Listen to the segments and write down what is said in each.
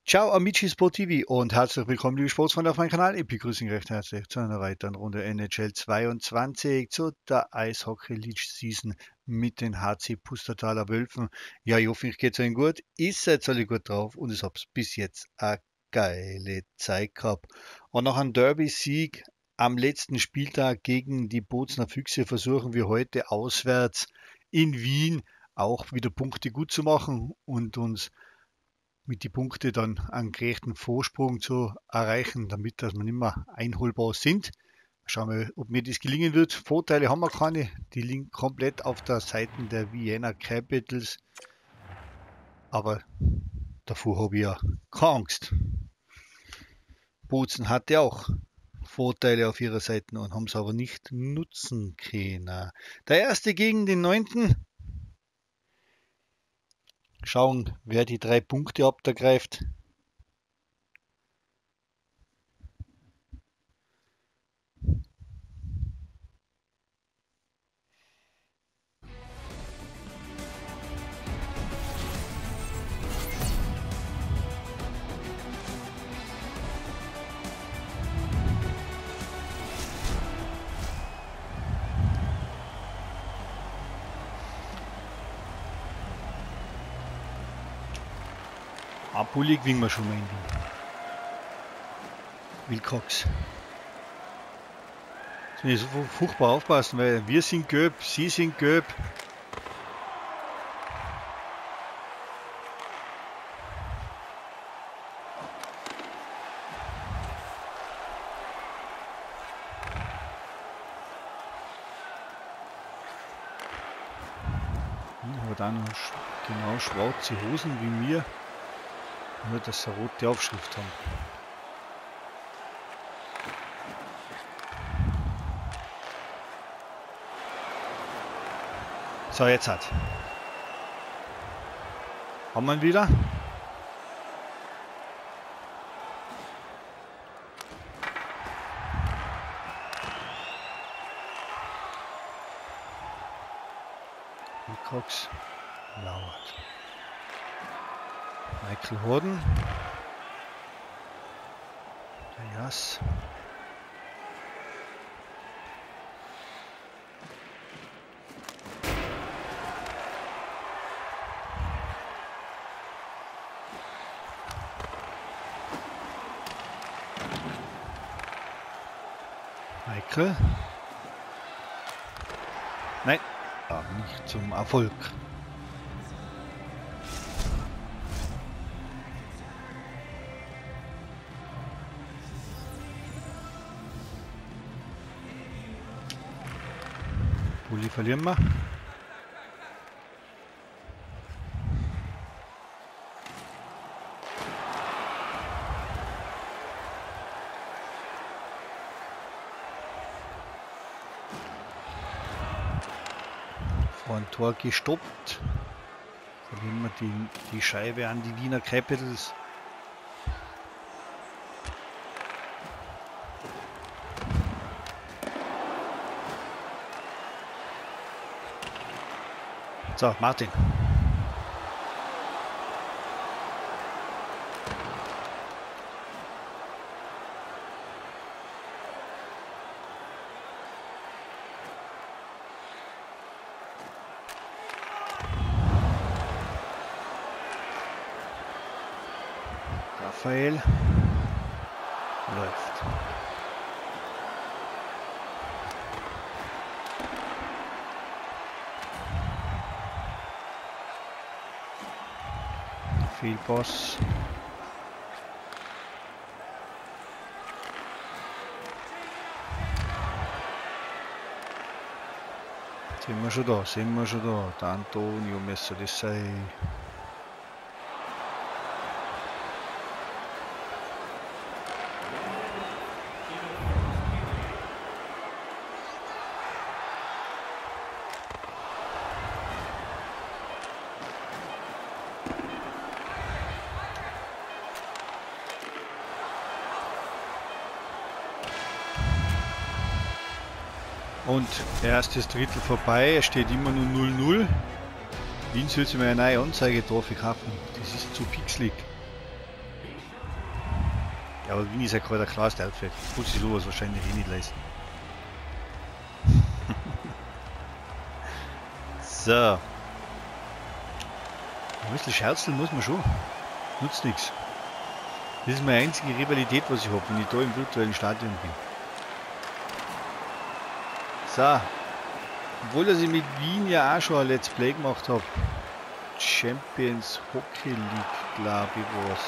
Ciao Amici Sportivi und herzlich willkommen, liebe Sportsfreunde auf meinem Kanal. Ich begrüße Sie recht herzlich zu einer weiteren Runde NHL 22 zu der Eishockey League Season mit den HC Pustertaler Wölfen. Ja, ich hoffe, es geht Ihnen gut. Ihr seid alle gut drauf und ich habe bis jetzt eine geile Zeit gehabt. Und nach einem Derby-Sieg am letzten Spieltag gegen die Bozner Füchse versuchen wir heute auswärts in Wien auch wieder Punkte gut zu machen und uns mit die Punkte dann einen gerechten Vorsprung zu erreichen, damit dass wir nicht mehr einholbar sind. Schauen wir, ob mir das gelingen wird. Vorteile haben wir keine. Die liegen komplett auf der Seite der Vienna Capitals. Aber davor habe ich ja keine Angst. Bozen hatte auch Vorteile auf ihrer Seite und haben es aber nicht nutzen können. Der erste gegen den 9. Schauen, wer die 3 Punkte abgreift. Pulli gewinnen wir schon mal in Wien. Wilcox. Jetzt müssen wir so furchtbar aufpassen, weil wir sind gelb, sie sind gelb. Hat auch noch genau schwarze Hosen wie mir, nur dass sie eine rote Aufschrift haben. So, jetzt hat. Haben wir ihn wieder? Wilcox lauert. Michael Horden. Der Jass. Michael. Nein, aber nicht zum Erfolg. Pulli verlieren wir. Vor ein Tor gestoppt. Verlieren wir die Scheibe an die Wiener Capitals. So, Martin. Raphael läuft. Fehlpass. Sind wir schon da, sind wir schon da. Der Antonio müsste das sein. Und erstes Drittel vorbei, es steht immer nur 0-0. Wien soll sich mal eine neue Anzeige drauf kaufen. Das ist zu pixelig. Ja, aber Wien ist ja gerade ein klares Outfit. Muss ich sowas wahrscheinlich eh nicht leisten. So. Ein bisschen scherzeln muss man schon. Nutzt nichts. Das ist meine einzige Rivalität, was ich habe, wenn ich da im virtuellen Stadion bin. So. Obwohl dass ich mit Wien ja auch schon ein Let's Play gemacht habe. Champions Hockey League, glaube ich, was.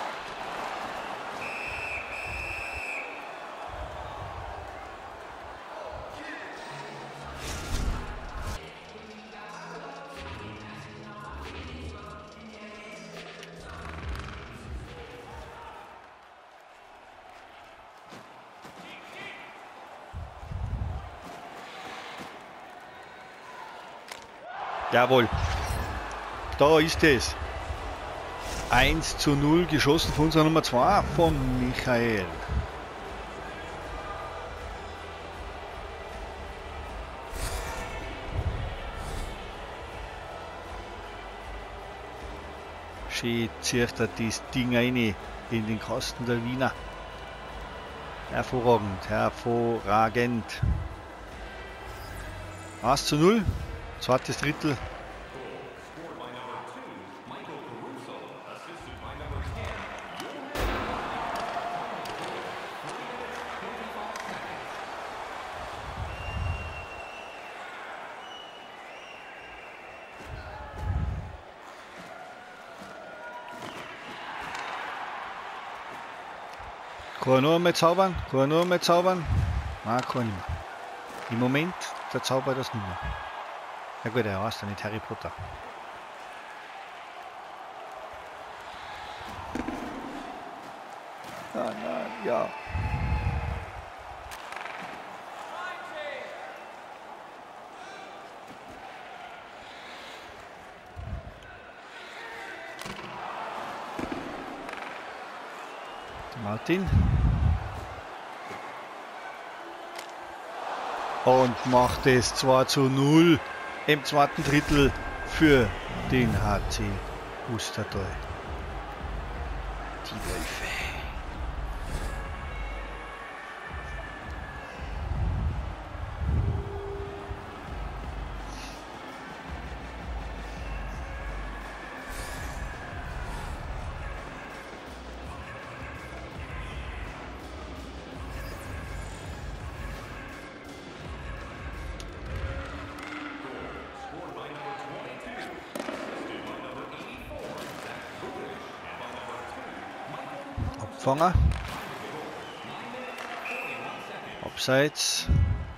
Jawohl. Da ist es. 1:0 geschossen von unserer Nummer 2 von Michael. Schön zieht er das Ding rein in den Kasten der Wiener. Hervorragend, hervorragend. 1:0, zweites Drittel. Kann er noch einmal zaubern? Kann er noch einmal zaubern? Nein, kann nicht mehr. Im Moment, der zaubert das nicht mehr. Ja gut, er heißt ja nicht Harry Potter. Ja, nein, ja. Martin. Und macht es 2:0 im zweiten Drittel für den HC Pustertal. Die Wölfe. Abfanger. Abseits.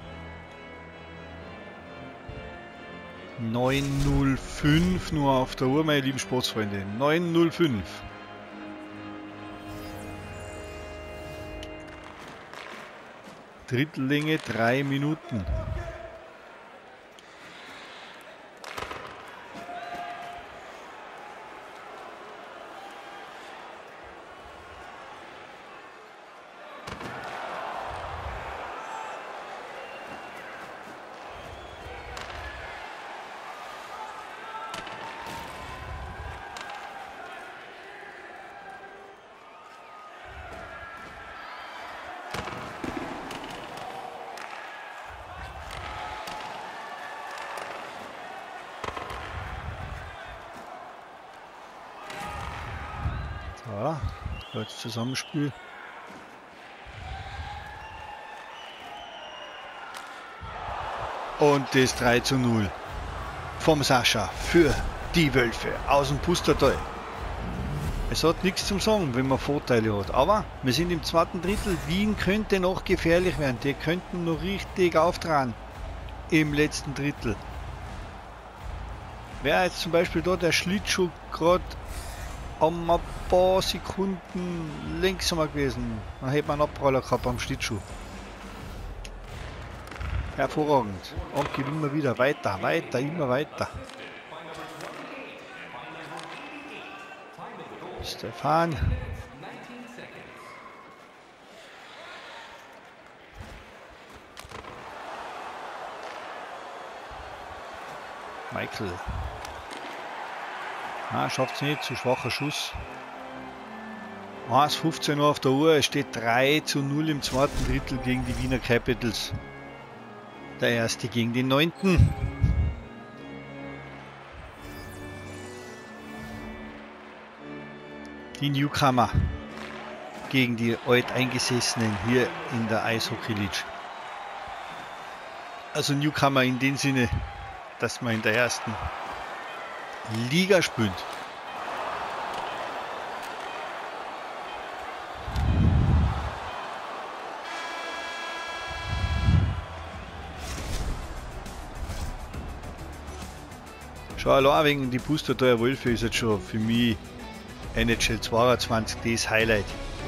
9:05 nur auf der Uhr, meine lieben Sportsfreunde. 9:05. Drittellänge 3 Minuten. Ja, jetzt Zusammenspiel. Und das 3:0 vom Sascha für die Wölfe aus dem Pustertal. Es hat nichts zum Sagen, wenn man Vorteile hat. Aber wir sind im zweiten Drittel. Wien könnte noch gefährlich werden. Die könnten noch richtig auftragen im letzten Drittel. Wäre jetzt zum Beispiel da der Schlittschuh gerade um ein paar Sekunden langsamer gewesen, dann hätte man einen Abpraller gehabt am Schlittschuh. Hervorragend. Und geht immer wieder weiter, weiter, immer weiter. Stefan. Michael. Ah, schafft es nicht, zu schwacher Schuss. 1:15 Uhr auf der Uhr, es steht 3:0 im zweiten Drittel gegen die Wiener Capitals. Der erste gegen den 9. Die Newcomer gegen die Alteingesessenen hier in der Eishockey League. Also Newcomer in dem Sinne, dass man in der ersten Liga spielt. Schon allein wegen die Pusterteuer Wölfe ist jetzt schon für mich NHL 22 das Highlight.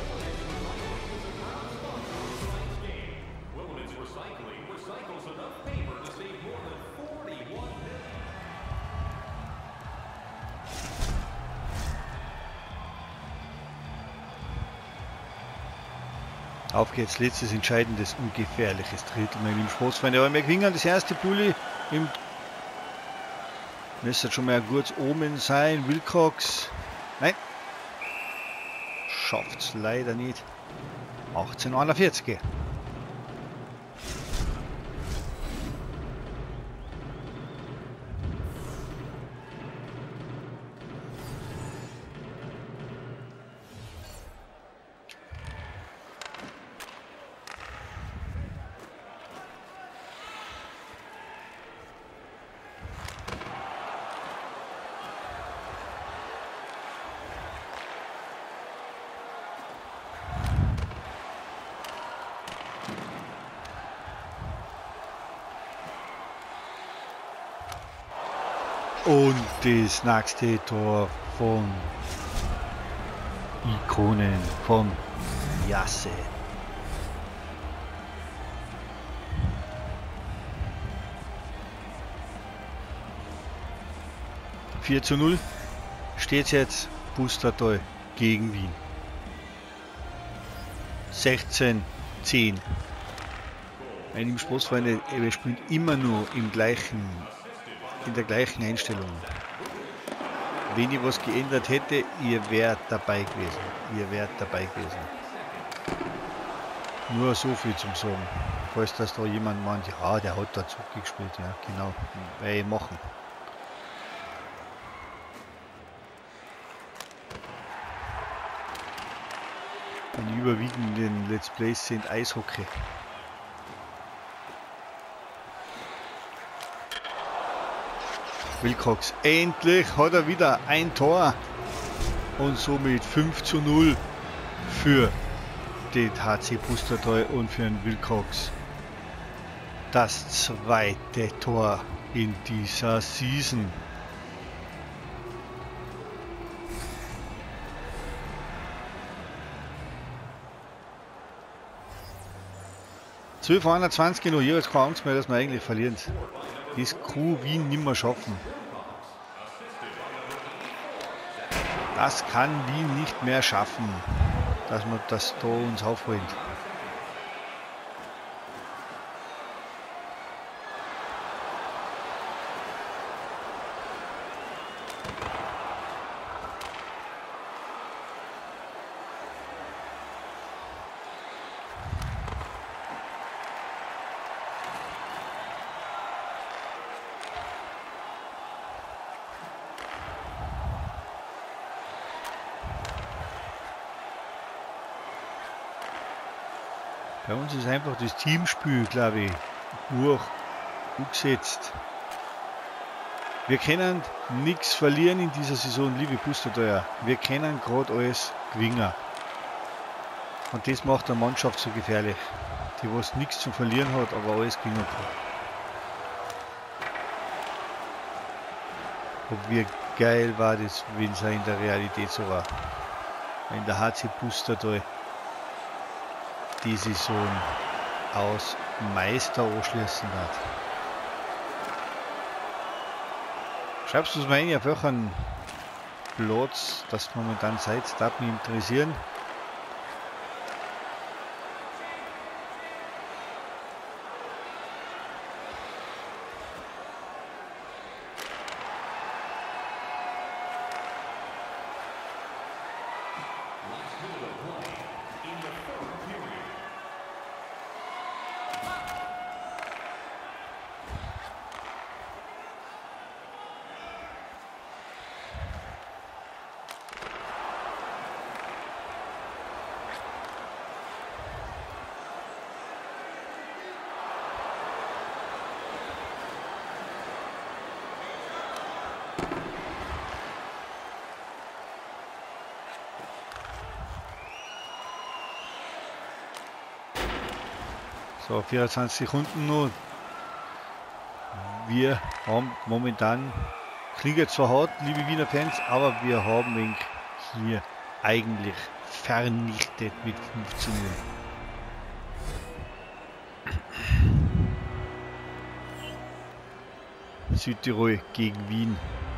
Auf geht's, letztes entscheidendes, ungefährliches Drittel, meine lieben Sportsfreunde. Aber wir gewinnen das erste Bulli im. Müsste schon mal ein gutes Omen sein. Wilcox. Nein. Schafft's leider nicht. 18:41. Und das nächste Tor von Ikonen, von Jasse. – 4:0 steht jetzt Pustertal gegen Wien. 16:10. Meine lieben Sportsfreunde, wir spielen immer nur in der gleichen Einstellung. Wenn ich was geändert hätte, ihr wärt dabei gewesen. Ihr wärt dabei gewesen. Nur so viel zum Sagen. Falls das da jemand meint, ja, der hat da zurückgespielt. Ja, genau. Werde ich machen. Die überwiegenden Let's Plays sind Eishockey. Wilcox, endlich hat er wieder ein Tor und somit 5:0 für den HC Pustertal und für den Wilcox. Das zweite Tor in dieser Season. (12:21) noch, hier ist keine Angst mehr, dass wir eigentlich verlieren. Das kann Wien nicht mehr schaffen. Das kann Wien nicht mehr schaffen, dass man das da uns aufholt. Bei uns ist einfach das Teamspiel, glaube ich, umgesetzt. Wir können nichts verlieren in dieser Saison, liebe Pusterteuer. Wir können gerade alles gewinnen. Und das macht eine Mannschaft so gefährlich, die was nichts zu verlieren hat, aber alles gewinnen kann. Und wie geil war das, wenn es in der Realität so war. Wenn der HC Pustertal die Saison aus Meister anschließen wird. Schreibst du es mal ein, auf welchen Platz das momentan seid, darf mich interessieren. So, 24 Sekunden noch. Wir haben momentan, klingt zwar hart, liebe Wiener Fans, aber wir haben ihn hier eigentlich vernichtet mit 15 0. Südtirol gegen Wien.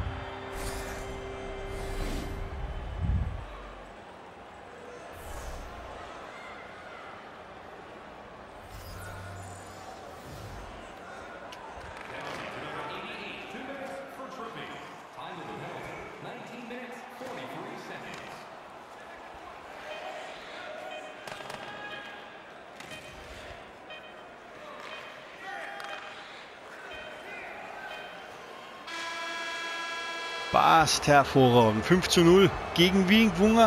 Passt hervorragend. 5:0 gegen Wien gewonnen.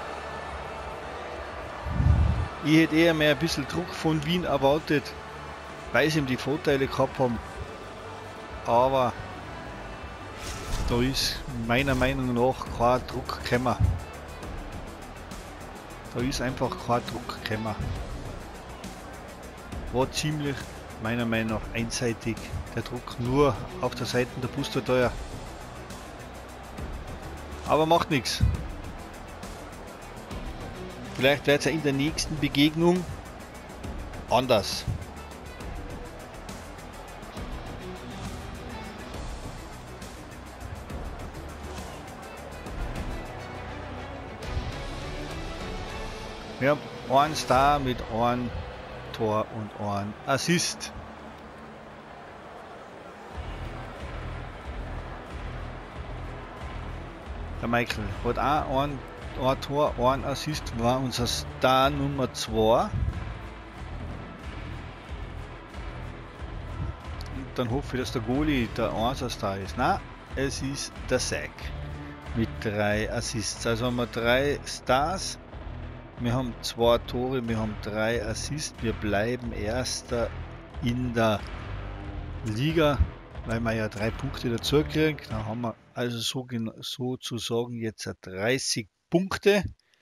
Ich hätte eher mehr ein bisschen Druck von Wien erwartet, weil sie ihm die Vorteile gehabt haben. Aber da ist meiner Meinung nach kein Druck gekommen. Da ist einfach kein Druck gekommen. War ziemlich, meiner Meinung nach, einseitig der Druck nur auf der Seite der Pusterteuer. Aber macht nichts. Vielleicht wird es ja in der nächsten Begegnung anders. Wir haben einen Star mit einem Tor und einem Assist. Der Michael hat auch ein Tor, ein Assist, war unser Star Nummer 2. Und dann hoffe ich, dass der Goalie der 1er Star ist. Nein, es ist der Sack mit 3 Assists. Also haben wir 3 Stars, wir haben 2 Tore, wir haben 3 Assists. Wir bleiben Erster in der Liga, weil wir ja 3 Punkte dazu kriegen. Da haben wir also sozusagen jetzt 30 Punkte.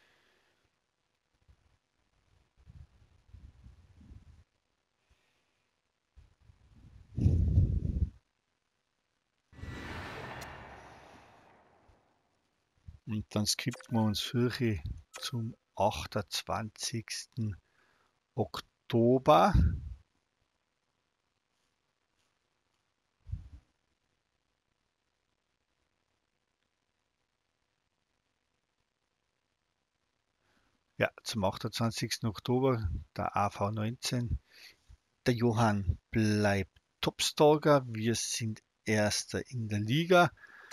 Und dann skippen wir uns für zum 28. Oktober. Ja, zum 28. Oktober, der AV19. Der Johann bleibt Topstarker. Wir sind Erster in der Liga.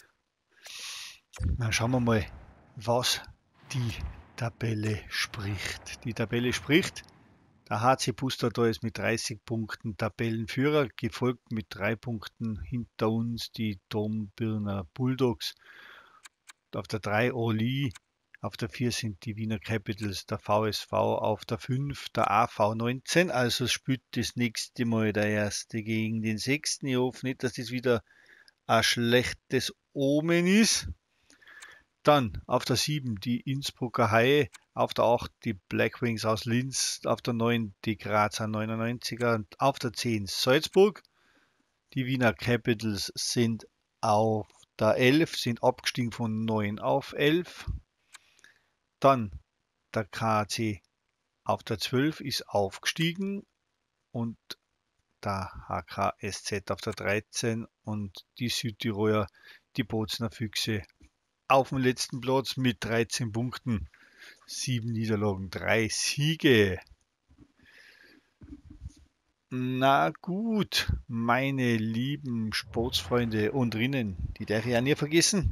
Dann schauen wir mal, was die Tabelle spricht. Die Tabelle spricht, der HC Pustertal ist mit 30 Punkten Tabellenführer, gefolgt mit 3 Punkten hinter uns die Dornbirner Bulldogs. Auf der 3 Orly, auf der 4 sind die Wiener Capitals, der VSV auf der 5, der AV19. Also spielt das nächste Mal der Erste gegen den 6. Ich hoffe nicht, dass das wieder ein schlechtes Omen ist. Dann auf der 7 die Innsbrucker Haie, auf der 8 die Black Wings aus Linz, auf der 9 die Grazer 99er und auf der 10 Salzburg. Die Wiener Capitals sind auf der 11, sind abgestiegen von 9 auf 11. Dann der KAC auf der 12 ist aufgestiegen und der HKSZ auf der 13 und die Südtiroler, die Bozner Füchse, auf dem letzten Platz mit 13 Punkten, 7 Niederlagen, 3 Siege. Na gut, meine lieben Sportsfreunde und Rinnen, die darf ich auch nie vergessen.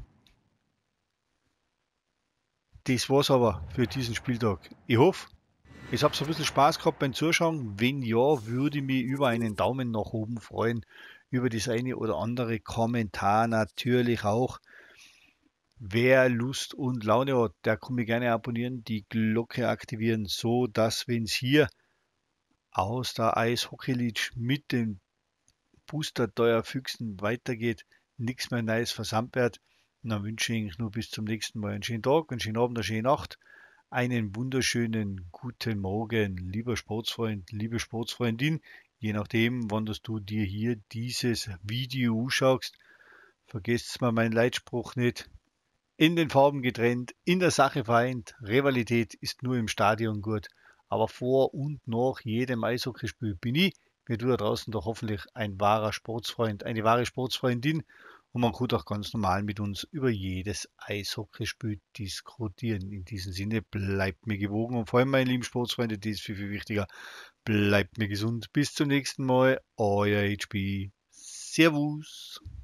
Das war's aber für diesen Spieltag. Ich hoffe, es habt ein bisschen Spaß gehabt beim Zuschauen. Wenn ja, würde ich mich über einen Daumen nach oben freuen, über das eine oder andere Kommentar natürlich auch. Wer Lust und Laune hat, der kann mich gerne abonnieren, die Glocke aktivieren, so dass, wenn es hier aus der Eishockey League mit den Pusterteuer Füchsen weitergeht, nichts mehr Neues versandt wird. Und dann wünsche ich Ihnen nur bis zum nächsten Mal einen schönen Tag, einen schönen Abend, eine schöne Nacht. Einen wunderschönen guten Morgen, lieber Sportsfreund, liebe Sportsfreundin. Je nachdem, wann du dir hier dieses Video schaust, vergesst mal meinen Leitspruch nicht. In den Farben getrennt, in der Sache vereint. Rivalität ist nur im Stadion gut. Aber vor und nach jedem Eishockeyspiel bin ich, wie du da draußen doch hoffentlich ein wahrer Sportsfreund, eine wahre Sportsfreundin. Und man kann auch ganz normal mit uns über jedes Eishockeyspiel diskutieren. In diesem Sinne, bleibt mir gewogen und vor allem, meine lieben Sportsfreunde, das ist viel, viel wichtiger, bleibt mir gesund. Bis zum nächsten Mal, euer HB. Servus.